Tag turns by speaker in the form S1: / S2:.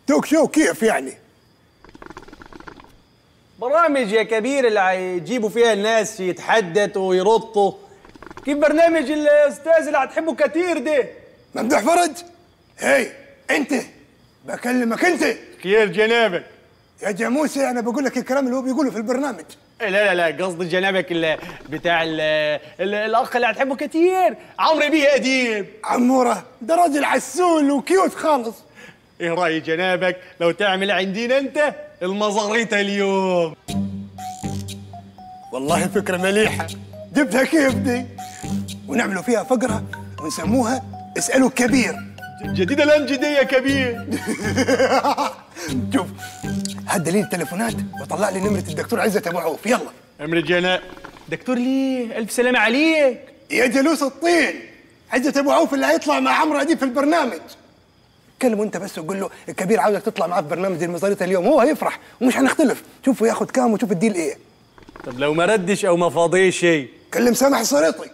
S1: توك شو كيف يعني؟
S2: برامج يا كبير اللي هيجيبوا فيها الناس يتحدثوا ويرطوا. كيف برنامج الاستاذ اللي هتحبه كتير ده؟
S1: ممدوح فرج؟ هي انت بكلمك انت.
S2: خير جنابك؟
S1: يا جاموسي انا بقول لك الكلام اللي هو بيقوله في البرنامج.
S2: لا قصدي جنابك بتاع الاخ اللي هتحبه كتير، عمرو بيه اديب.
S1: عموره ده راجل عسول وكيوت خالص.
S2: ايه راي جنابك لو تعمل عندنا انت المزاريطه اليوم؟
S1: والله فكره مليحه، جبتها كيف دي؟ ونعملوا فيها فقره ونسموها اسالوا الكبير.
S2: جديده الان جديه يا كبير.
S1: شوف هات لي التليفونات وطلع لي نمره الدكتور عزت ابو عوف. يلا
S2: امر جناب. دكتور ليه؟ الف سلامه عليك.
S1: يا جلوس الطين، عزت ابو عوف اللي هيطلع مع عمرو اديب في البرنامج. كلمه انت بس وقول له الكبير عاوزك تطلع معاه في برنامج المزاريطه اليوم، هو هيفرح ومش هنختلف. شوفوا ياخد كام وشوف الديل ايه.
S2: طب لو ما ردش او ما فاضيش شيء؟
S1: كلم سامح الصريطي.